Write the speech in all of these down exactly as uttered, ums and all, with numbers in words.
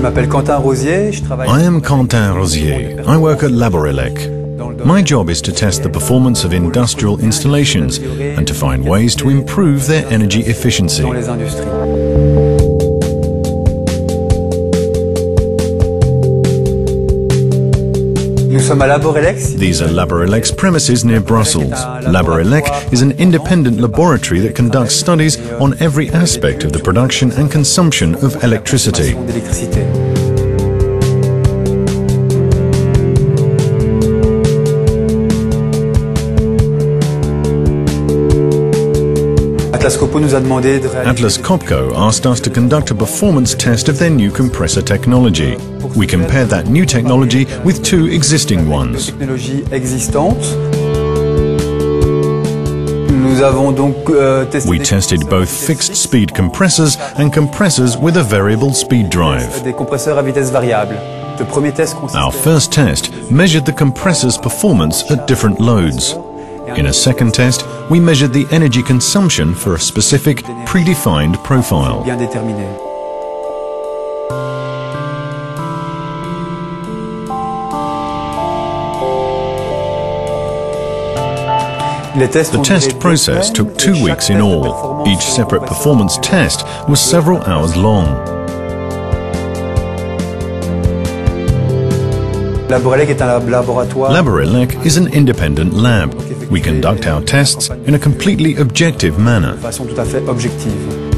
m'appelle Quentin Rosier. Je travaille I am Quentin Rosier. I work at Laborelec. My job is to test the performance of industrial installations and to find ways to improve their energy efficiency. dans les industries. Nous sommes à Laborelec. These are Laborelec's premises near Brussels. Laborelec is an independent laboratory that conducts studies on every aspect of the production and consumption of electricity. d'électricité. Atlas Copco nous a demandé de réaliser Atlas Copco asked us to conduct a performance test of their new compressor technology. We compared that new technology with two existing ones. technologies existantes. Nous avons donc euh, testé We tested both fixed-speed compressors and compressors with a variable speed drive. des compresseurs à vitesse variable. Le premier test consistait Our first test measured the compressor's performance at different loads. In a second test, we measured the energy consumption for a specific, predefined profile. bien déterminé. Les tests The ont test duré process deux took two semaines et weeks chaque in test de all. performance Each separate compresseur performance test was several hours long. Laborelec est un laboratoire. Laborelec is an independent lab. We conduct our tests in a completely objective manner. de façon tout à fait objective.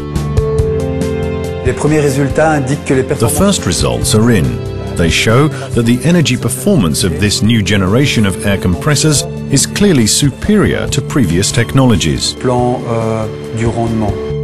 Les premiers résultats indiquent que les The performances first results are in. They show that the energy performance of this new generation of air compressors is clearly superior to previous technologies. plan euh, du rendement.